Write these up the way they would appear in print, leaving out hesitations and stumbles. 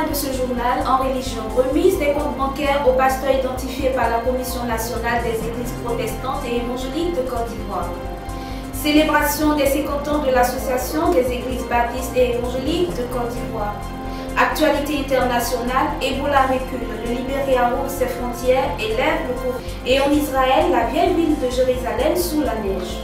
de ce journal en religion. Remise des comptes bancaires aux pasteurs identifiés par la Commission nationale des églises protestantes et évangéliques de Côte d'Ivoire. Célébration des 50 ans de l'Association des églises baptistes et évangéliques de Côte d'Ivoire. Actualité internationale, Ebola recule, le Libéria ouvre ses frontières et lève le couvre. Et en Israël, la vieille ville de Jérusalem sous la neige.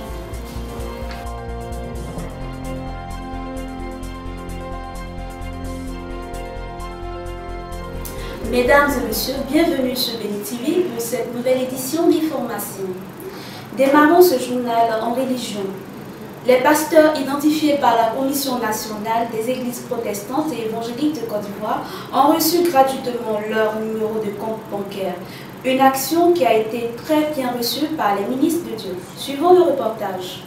Mesdames et messieurs, bienvenue sur Béni TV pour cette nouvelle édition d'Information. Démarrons ce journal en religion. Les pasteurs identifiés par la Commission nationale des églises protestantes et évangéliques de Côte d'Ivoire ont reçu gratuitement leur numéro de compte bancaire. Une action qui a été très bien reçue par les ministres de Dieu. Suivons le reportage.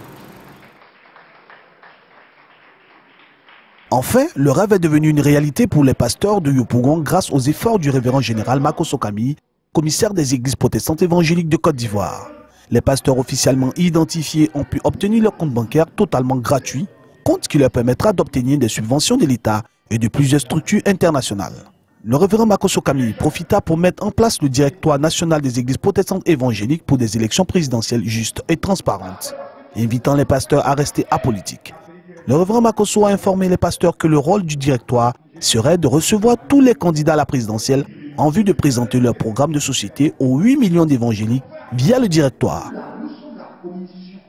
Enfin, le rêve est devenu une réalité pour les pasteurs de Yopougon grâce aux efforts du révérend général Makosso Camille, commissaire des églises protestantes évangéliques de Côte d'Ivoire. Les pasteurs officiellement identifiés ont pu obtenir leur compte bancaire totalement gratuit, compte qui leur permettra d'obtenir des subventions de l'État et de plusieurs structures internationales. Le révérend Makosso Camille profita pour mettre en place le directoire national des églises protestantes évangéliques pour des élections présidentielles justes et transparentes, invitant les pasteurs à rester apolitiques. Le révérend Makosso a informé les pasteurs que le rôle du directoire serait de recevoir tous les candidats à la présidentielle en vue de présenter leur programme de société aux 8 millions d'évangéliques via le directoire. Nous sommes la commission.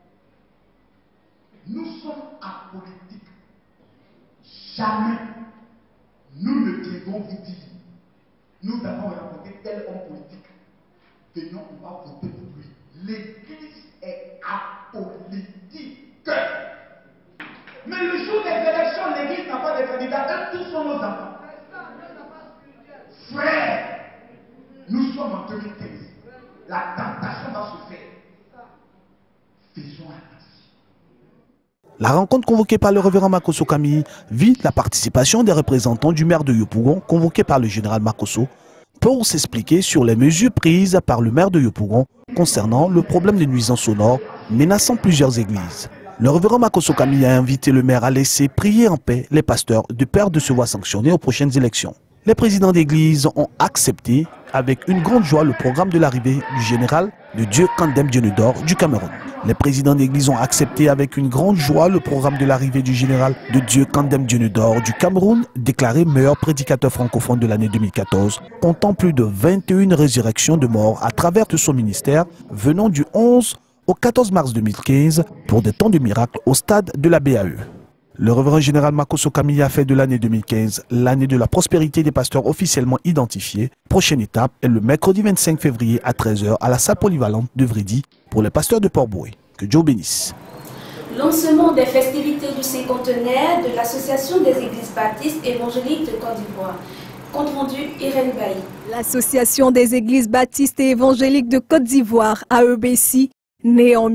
Nous sommes apolitiques. Jamais nous ne devons vous dire, nous avons rencontré tel homme politique. Venons, on va voter pour lui. L'église est apolitique. Mais le jour des élections, l'église n'a pas de candidats, eux tous sont nos enfants. Frère, nous sommes en 2015. La tentation va se faire. Faisons attention. La rencontre convoquée par le révérend Makosso Camille vit la participation des représentants du maire de Yopougon, convoqué par le général Makosso, pour s'expliquer sur les mesures prises par le maire de Yopougon concernant le problème de nuisances sonores menaçant plusieurs églises. Le révérend Makosso Camille a invité le maire à laisser prier en paix les pasteurs de peur de se voir sanctionnés aux prochaines élections. Les présidents d'église ont accepté avec une grande joie le programme de l'arrivée du général de Dieu Kandem Djenedor du Cameroun. Les présidents d'église ont accepté avec une grande joie le programme de l'arrivée du général de Dieu Kandem Djenedor du Cameroun, déclaré meilleur prédicateur francophone de l'année 2014, comptant plus de 21 résurrections de morts à travers tout son ministère, venant du 11 au 14 mars 2015 pour des temps de miracle au stade de la BAE. Le révérend général Makosso Camille a fait de l'année 2015 l'année de la prospérité des pasteurs officiellement identifiés. Prochaine étape est le mercredi 25 février à 13 h à la salle polyvalente de Vridi pour les pasteurs de Port-Boué. Que Dieu bénisse. Lancement des festivités du cinquantenaire de l'Association des églises baptistes évangéliques de Côte d'Ivoire. Compte rendu Irène Bailly. L'Association des églises baptistes et évangéliques de Côte d'Ivoire, AEBC, née en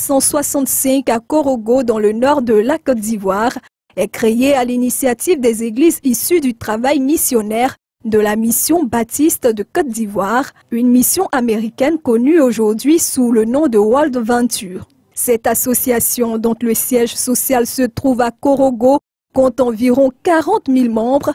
1965 à Korogo dans le nord de la Côte d'Ivoire, est créée à l'initiative des églises issues du travail missionnaire de la mission baptiste de Côte d'Ivoire, une mission américaine connue aujourd'hui sous le nom de World Venture. Cette association, dont le siège social se trouve à Korogo, compte environ 40 000 membres,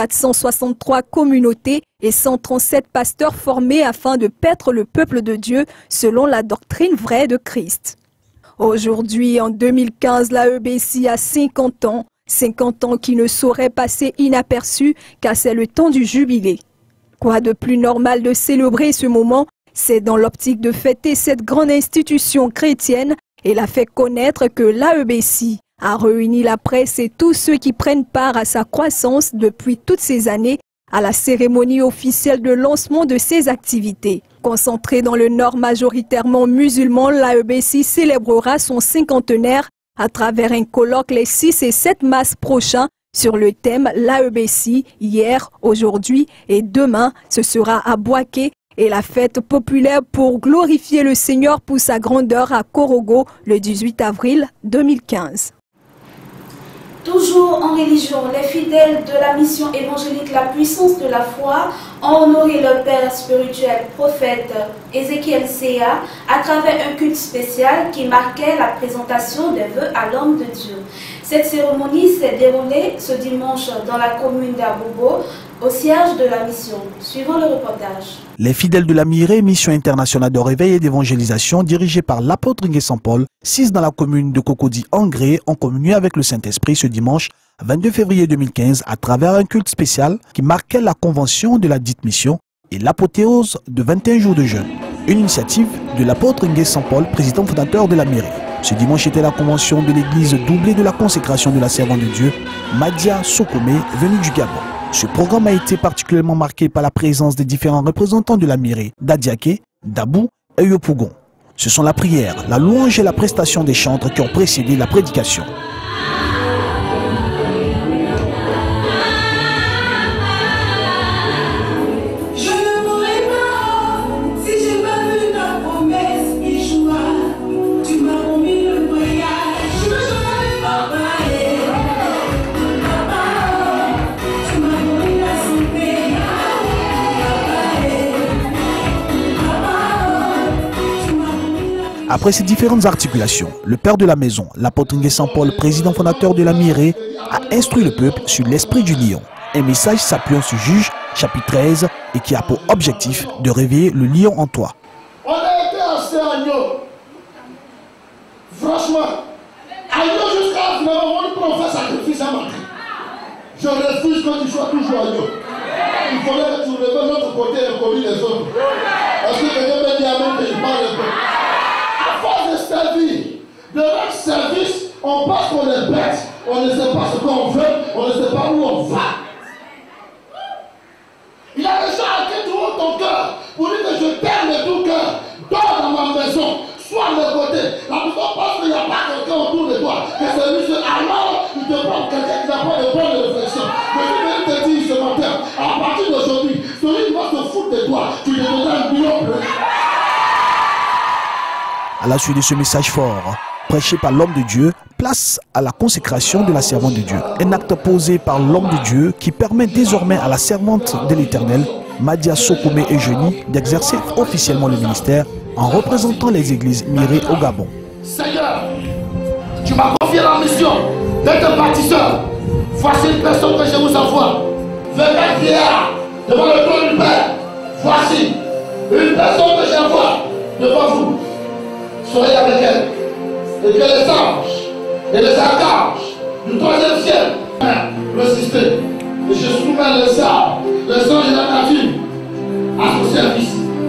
463 communautés et 137 pasteurs formés afin de paître le peuple de Dieu selon la doctrine vraie de Christ. Aujourd'hui, en 2015, l'AEBC a 50 ans, 50 ans qui ne sauraient passer inaperçus car c'est le temps du jubilé. Quoi de plus normal de célébrer ce moment? C'est dans l'optique de fêter cette grande institution chrétienne et la fait connaître que l'AEBC a réuni la presse et tous ceux qui prennent part à sa croissance depuis toutes ces années à la cérémonie officielle de lancement de ses activités. Concentrée dans le nord majoritairement musulman, l'AEBC célébrera son cinquantenaire à travers un colloque les 6 et 7 mars prochains sur le thème l'AEBC, hier, aujourd'hui et demain. Ce sera à Boaké et la fête populaire pour glorifier le Seigneur pour sa grandeur à Korogo le 18 avril 2015. Toujours en religion, les fidèles de la mission évangélique La Puissance de la Foi ont honoré leur père spirituel, prophète Ézéchiel Séa, à travers un culte spécial qui marquait la présentation des vœux à l'homme de Dieu. Cette cérémonie s'est déroulée ce dimanche dans la commune d'Abobo, au siège de la mission. Suivant le reportage. Les fidèles de la Mirée, mission internationale de réveil et d'évangélisation dirigée par l'apôtre Ngué Saint-Paul, 6 dans la commune de Cocody-Angré, ont communié avec le Saint-Esprit ce dimanche 22 février 2015 à travers un culte spécial qui marquait la convention de la dite mission et l'apothéose de 21 jours de jeûne. Une initiative de l'apôtre Ngué Saint-Paul, président fondateur de la Mirée. Ce dimanche était la convention de l'église doublée de la consécration de la servante de Dieu, Madia Sokome, venue du Gabon. Ce programme a été particulièrement marqué par la présence des différents représentants de la Mirée, d'Adiaké, d'Abou et Yopougon. Ce sont la prière, la louange et la prestation des chantres qui ont précédé la prédication. Après ces différentes articulations, le père de la maison, l'apôtre Ngué Saint-Paul, président fondateur de la Mirée, a instruit le peuple sur l'esprit du lion. Un message s'appuyant sur Juge, chapitre 13, et qui a pour objectif de réveiller le lion en toi. On a été assez agneau. Franchement, agneau jusqu'à finalement, on peut faire sacrifice à matin. Je refuse que tu sois toujours agneau. Il faudrait que tu remettes notre côté et commis les autres. Parce que quelqu'un me dit à même que je parle un peu. De servir, de rendre service, on pense qu'on est bête, on ne sait pas ce qu'on veut, on ne sait pas où on va. Il y a des gens à qui tu ouvres ton cœur pour dire que je t'aime de tout cœur, dors dans ma maison, sois à mes côtés. La maison pense qu'il n'y a pas quelqu'un autour de toi, que c'est lui seul. Alors, il te prend quelqu'un qui n'a pas de bonne réflexion. Mais je vais te dire ce matin, à partir d'aujourd'hui, celui qui va se foutre de toi, tu lui donneras un million de plus. À la suite de ce message fort, prêché par l'homme de Dieu, place à la consécration de la servante de Dieu. Un acte posé par l'homme de Dieu qui permet désormais à la servante de l'Éternel, Madia Sokome et Eugénie, d'exercer officiellement le ministère en représentant les églises Mirée au Gabon. Seigneur, tu m'as confié la mission d'être bâtisseur. Voici une personne que je vous envoie. Venez vieillard devant le trône du Père. Voici une personne que j'envoie devant vous. Soyez avec elle, et que les anges et les archanges du troisième ciel résister. Et je soumets les anges et la nature à son service.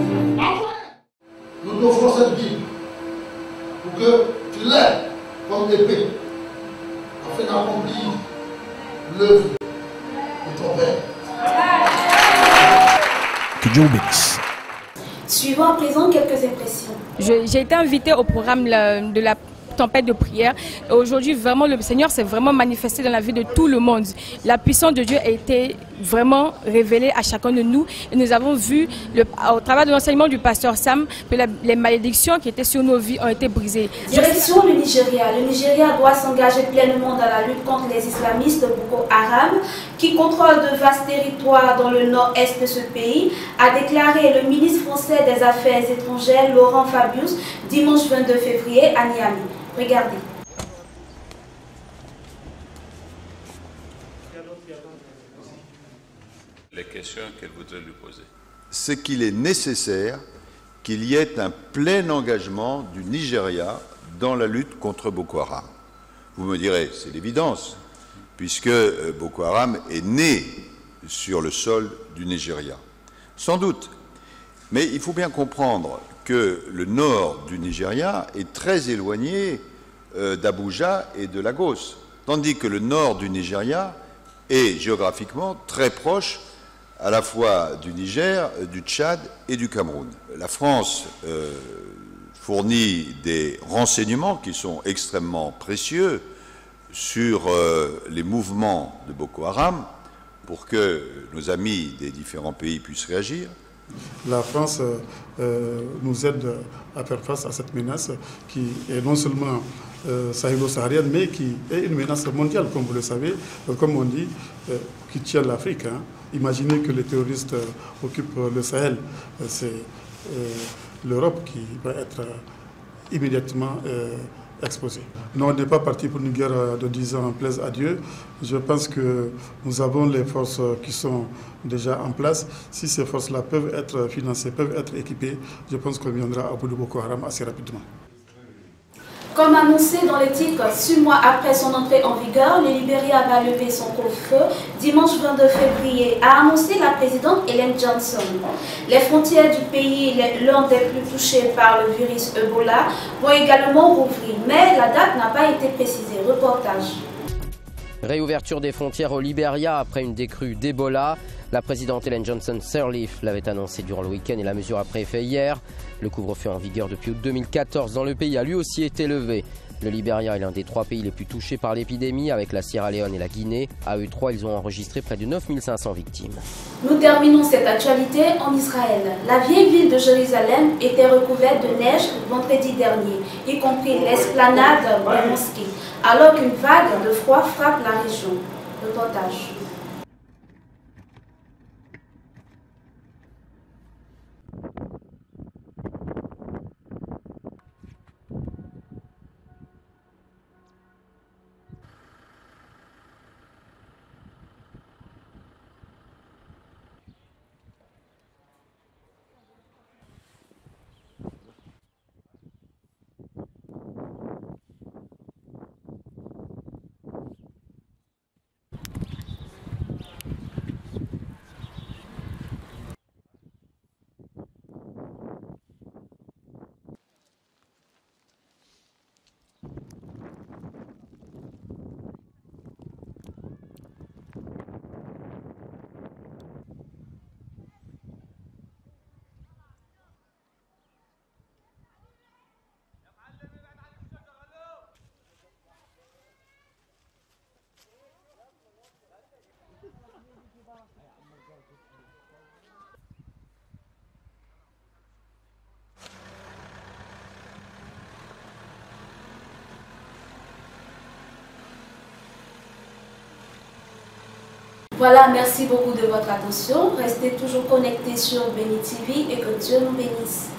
Nous t'offrons cette Bible pour que tu l'aies comme épée, afin d'accomplir l'œuvre de ton Père. Que Dieu vous bénisse. Suivant à présent quelques impressions. J'ai été invitée au programme de la tempête de prière. Aujourd'hui, vraiment, le Seigneur s'est vraiment manifesté dans la vie de tout le monde. La puissance de Dieu a été vraiment révélée à chacun de nous. Et nous avons vu, au travers de l'enseignement du pasteur Sam, que les malédictions qui étaient sur nos vies ont été brisées. Direction le Nigeria. Le Nigeria doit s'engager pleinement dans la lutte contre les islamistes Boko Haram, qui contrôlent de vastes territoires dans le nord-est de ce pays, a déclaré le ministre français des Affaires étrangères, Laurent Fabius, dimanche 22 février à Niamey. Regardez. Les questions qu'elle voudrait lui poser. C'est qu'il est nécessaire qu'il y ait un plein engagement du Nigeria dans la lutte contre Boko Haram. Vous me direz, c'est l'évidence, puisque Boko Haram est né sur le sol du Nigeria. Sans doute, mais il faut bien comprendre que le nord du Nigeria est très éloigné d'Abuja et de Lagos, tandis que le nord du Nigeria est géographiquement très proche à la fois du Niger, du Tchad et du Cameroun. La France fournit des renseignements qui sont extrêmement précieux sur les mouvements de Boko Haram pour que nos amis des différents pays puissent réagir. La France nous aide à faire face à cette menace qui est non seulement sahélo-saharienne, mais qui est une menace mondiale, comme vous le savez, comme on dit, qui tient l'Afrique. Hein. Imaginez que les terroristes occupent le Sahel. C'est l'Europe qui va être immédiatement exposés. Non, on n'est pas parti pour une guerre de 10 ans, plaise à Dieu. Je pense que nous avons les forces qui sont déjà en place. Si ces forces-là peuvent être financées, peuvent être équipées, je pense qu'on viendra à bout de Boko Haram assez rapidement. Comme annoncé dans le titre, 6 mois après son entrée en vigueur, le Libéria va lever son couvre-feu dimanche 22 février, a annoncé la présidente Ellen Johnson. Les frontières du pays, l'un des plus touchés par le virus Ebola, vont également rouvrir, mais la date n'a pas été précisée. Reportage. Réouverture des frontières au Libéria après une décrue d'Ebola. La présidente Ellen Johnson Sirleaf l'avait annoncé durant le week-end et la mesure a pris effet hier. Le couvre-feu en vigueur depuis août 2014 dans le pays a lui aussi été levé. Le Libéria est l'un des 3 pays les plus touchés par l'épidémie avec la Sierra Leone et la Guinée. À eux 3, ils ont enregistré près de 9500 victimes. Nous terminons cette actualité en Israël. La vieille ville de Jérusalem était recouverte de neige vendredi dernier, y compris l'esplanade des mosquées, alors qu'une vague de froid frappe la région. Reportage. Voilà, merci beaucoup de votre attention. Restez toujours connectés sur Béni TV et que Dieu nous bénisse.